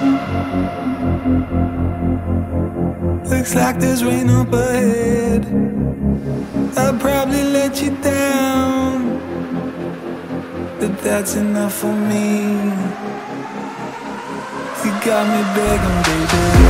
Looks like there's rain up ahead. I'll probably let you down, but that's enough for me. You got me begging, baby.